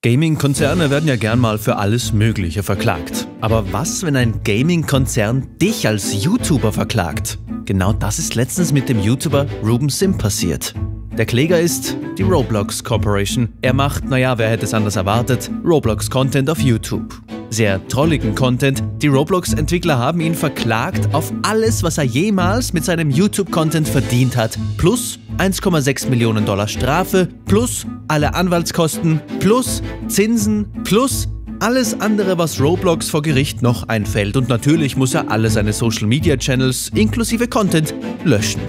Gaming-Konzerne werden ja gern mal für alles Mögliche verklagt. Aber was, wenn ein Gaming-Konzern dich als YouTuber verklagt? Genau das ist letztens mit dem YouTuber Ruben Sim passiert. Der Kläger ist die Roblox Corporation. Er macht, wer hätte es anders erwartet, Roblox-Content auf YouTube. Sehr trolligen Content. Die Roblox-Entwickler haben ihn verklagt auf alles, was er jemals mit seinem YouTube-Content verdient hat. Plus 1,6 Millionen Dollar Strafe, plus alle Anwaltskosten, plus Zinsen, plus alles andere, was Roblox vor Gericht noch einfällt. Und natürlich muss er alle seine Social-Media-Channels inklusive Content löschen.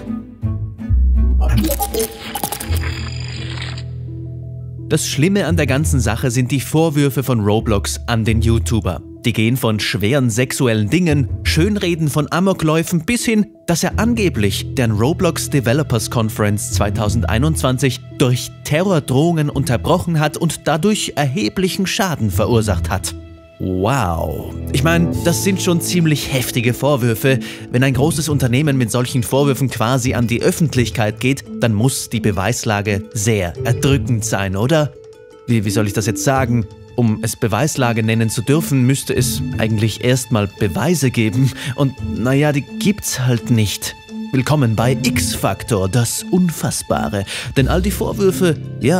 Das Schlimme an der ganzen Sache sind die Vorwürfe von Roblox an den YouTuber. Die gehen von schweren sexuellen Dingen, Schönreden von Amokläufen bis hin, dass er angeblich deren Roblox Developers Conference 2021 durch Terrordrohungen unterbrochen hat und dadurch erheblichen Schaden verursacht hat. Wow. Ich meine, das sind schon ziemlich heftige Vorwürfe. Wenn ein großes Unternehmen mit solchen Vorwürfen quasi an die Öffentlichkeit geht, dann muss die Beweislage sehr erdrückend sein, oder? Wie soll ich das jetzt sagen? Um es Beweislage nennen zu dürfen, müsste es eigentlich erstmal Beweise geben. Und die gibt's halt nicht. Willkommen bei X-Factor, das Unfassbare. Denn all die Vorwürfe,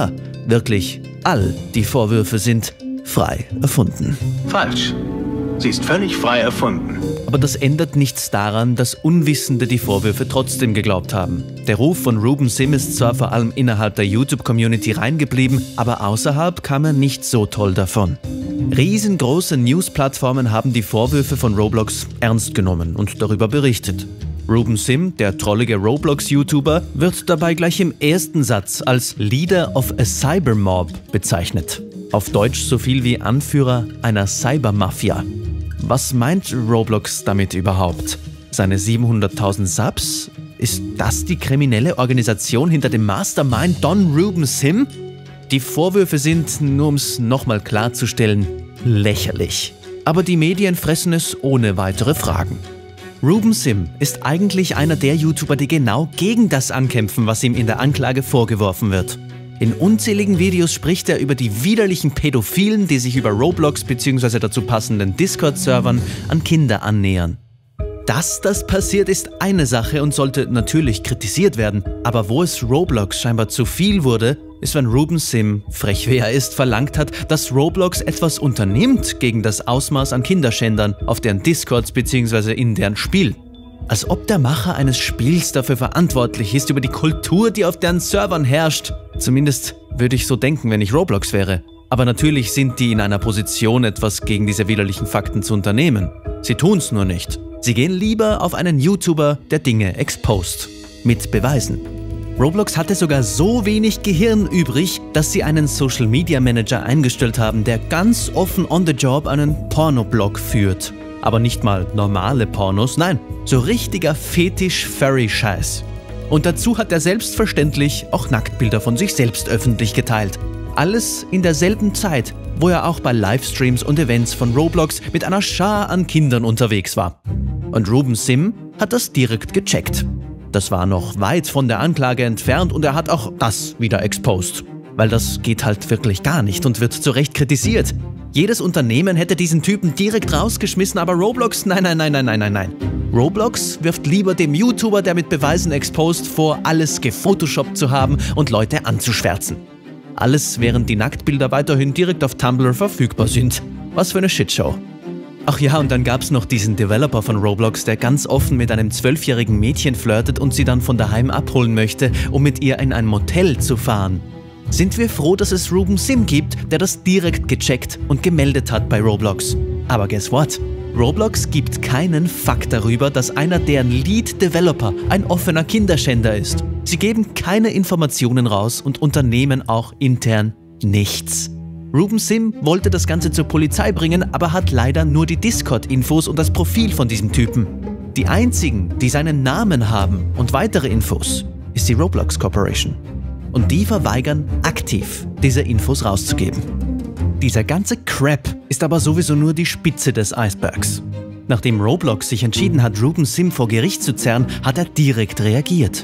wirklich all die Vorwürfe sind frei erfunden. Falsch. Sie ist völlig frei erfunden. Aber das ändert nichts daran, dass Unwissende die Vorwürfe trotzdem geglaubt haben. Der Ruf von Ruben Sim ist zwar vor allem innerhalb der YouTube-Community reingeblieben, aber außerhalb kam er nicht so toll davon. Riesengroße News-Plattformen haben die Vorwürfe von Roblox ernst genommen und darüber berichtet. Ruben Sim, der trollige Roblox-YouTuber, wird dabei gleich im ersten Satz als Leader of a Cybermob bezeichnet. Auf Deutsch so viel wie Anführer einer Cybermafia. Was meint Roblox damit überhaupt? Seine 700.000 Subs? Ist das die kriminelle Organisation hinter dem Mastermind Don Ruben Sim? Die Vorwürfe sind, nur um es nochmal klarzustellen, lächerlich. Aber die Medien fressen es ohne weitere Fragen. Ruben Sim ist eigentlich einer der YouTuber, die genau gegen das ankämpfen, was ihm in der Anklage vorgeworfen wird. In unzähligen Videos spricht er über die widerlichen Pädophilen, die sich über Roblox bzw. dazu passenden Discord-Servern an Kinder annähern. Dass das passiert, ist eine Sache und sollte natürlich kritisiert werden. Aber wo es Roblox scheinbar zu viel wurde, ist, wenn Ruben Sim, frech wie er ist, verlangt hat, dass Roblox etwas unternimmt gegen das Ausmaß an Kinderschändern auf deren Discords bzw. in deren Spiel. Als ob der Macher eines Spiels dafür verantwortlich ist, über die Kultur, die auf deren Servern herrscht. Zumindest würde ich so denken, wenn ich Roblox wäre. Aber natürlich sind die in einer Position, etwas gegen diese widerlichen Fakten zu unternehmen. Sie tun's nur nicht. Sie gehen lieber auf einen YouTuber, der Dinge exposed. Mit Beweisen. Roblox hatte sogar so wenig Gehirn übrig, dass sie einen Social Media Manager eingestellt haben, der ganz offen on the job einen Pornoblog führt. Aber nicht mal normale Pornos, nein, so richtiger Fetisch-Furry-Scheiß. Und dazu hat er selbstverständlich auch Nacktbilder von sich selbst öffentlich geteilt. Alles in derselben Zeit, wo er auch bei Livestreams und Events von Roblox mit einer Schar an Kindern unterwegs war. Und Ruben Sim hat das direkt gecheckt. Das war noch weit von der Anklage entfernt und er hat auch das wieder exposed. Weil das geht halt wirklich gar nicht und wird zu Recht kritisiert. Jedes Unternehmen hätte diesen Typen direkt rausgeschmissen, aber Roblox, nein. Roblox wirft lieber dem YouTuber, der mit Beweisen exposed, vor, alles gefotoshoppt zu haben und Leute anzuschwärzen. Alles, während die Nacktbilder weiterhin direkt auf Tumblr verfügbar sind. Was für eine Shitshow. Ach ja, und dann gab's noch diesen Developer von Roblox, der ganz offen mit einem 12-jährigen Mädchen flirtet und sie dann von daheim abholen möchte, um mit ihr in ein Motel zu fahren. Sind wir froh, dass es Ruben Sim gibt, der das direkt gecheckt und gemeldet hat bei Roblox. Aber guess what? Roblox gibt keinen Fakt darüber, dass einer deren Lead-Developer ein offener Kinderschänder ist. Sie geben keine Informationen raus und unternehmen auch intern nichts. Ruben Sim wollte das Ganze zur Polizei bringen, aber hat leider nur die Discord-Infos und das Profil von diesem Typen. Die einzigen, die seinen Namen haben und weitere Infos, ist die Roblox Corporation. Und die verweigern aktiv, diese Infos rauszugeben. Dieser ganze Crap ist aber sowieso nur die Spitze des Eisbergs. Nachdem Roblox sich entschieden hat, Ruben Sim vor Gericht zu zerren, hat er direkt reagiert.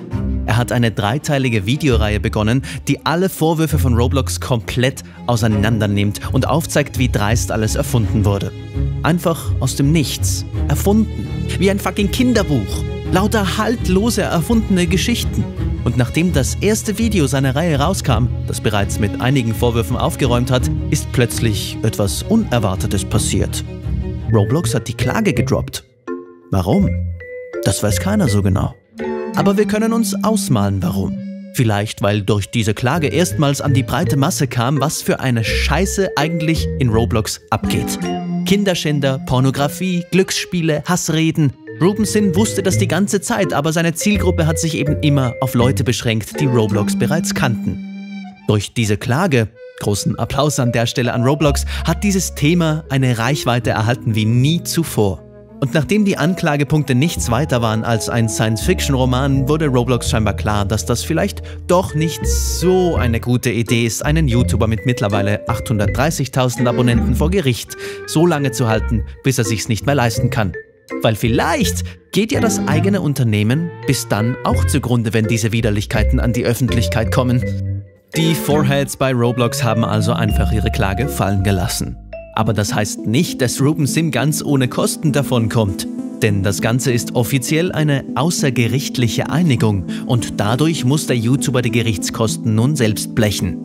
Er hat eine 3-teilige Videoreihe begonnen, die alle Vorwürfe von Roblox komplett auseinander nimmt und aufzeigt, wie dreist alles erfunden wurde. Einfach aus dem Nichts. Erfunden. Wie ein fucking Kinderbuch. Lauter haltlose erfundene Geschichten. Und nachdem das erste Video seiner Reihe rauskam, das bereits mit einigen Vorwürfen aufgeräumt hat, ist plötzlich etwas Unerwartetes passiert. Roblox hat die Klage gedroppt. Warum? Das weiß keiner so genau. Aber wir können uns ausmalen, warum. Vielleicht, weil durch diese Klage erstmals an die breite Masse kam, was für eine Scheiße eigentlich in Roblox abgeht. Kinderschänder, Pornografie, Glücksspiele, Hassreden. Ruben Sim wusste das die ganze Zeit, aber seine Zielgruppe hat sich eben immer auf Leute beschränkt, die Roblox bereits kannten. Durch diese Klage, großen Applaus an der Stelle an Roblox, hat dieses Thema eine Reichweite erhalten wie nie zuvor. Und nachdem die Anklagepunkte nichts weiter waren als ein Science-Fiction-Roman, wurde Roblox scheinbar klar, dass das vielleicht doch nicht so eine gute Idee ist, einen YouTuber mit mittlerweile 830.000 Abonnenten vor Gericht so lange zu halten, bis er sich's nicht mehr leisten kann. Weil vielleicht geht ja das eigene Unternehmen bis dann auch zugrunde, wenn diese Widerlichkeiten an die Öffentlichkeit kommen. Die Foreheads bei Roblox haben also einfach ihre Klage fallen gelassen. Aber das heißt nicht, dass Ruben Sim ganz ohne Kosten davonkommt. Denn das Ganze ist offiziell eine außergerichtliche Einigung und dadurch muss der YouTuber die Gerichtskosten nun selbst blechen.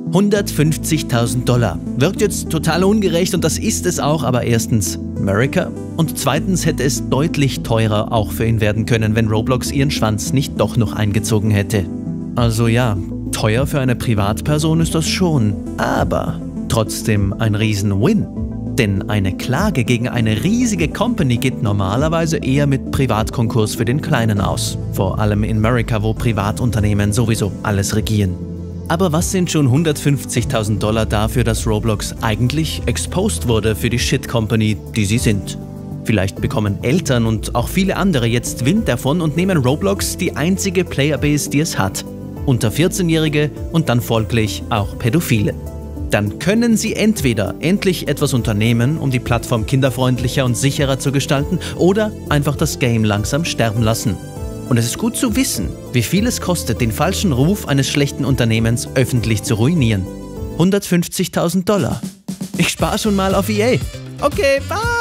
$150.000. Wirkt jetzt total ungerecht und das ist es auch, aber erstens America und zweitens hätte es deutlich teurer auch für ihn werden können, wenn Roblox ihren Schwanz nicht doch noch eingezogen hätte. Also ja, teuer für eine Privatperson ist das schon, aber trotzdem ein Riesen-Win. Denn eine Klage gegen eine riesige Company geht normalerweise eher mit Privatkonkurs für den Kleinen aus. Vor allem in Amerika, wo Privatunternehmen sowieso alles regieren. Aber was sind schon $150.000 dafür, dass Roblox eigentlich exposed wurde für die Shit-Company, die sie sind? Vielleicht bekommen Eltern und auch viele andere jetzt Wind davon und nehmen Roblox die einzige Playerbase, die es hat. Unter 14-Jährige und dann folglich auch Pädophile. Dann können sie entweder endlich etwas unternehmen, um die Plattform kinderfreundlicher und sicherer zu gestalten, oder einfach das Game langsam sterben lassen. Und es ist gut zu wissen, wie viel es kostet, den falschen Ruf eines schlechten Unternehmens öffentlich zu ruinieren. $150.000. Ich spare schon mal auf EA. Okay, bye!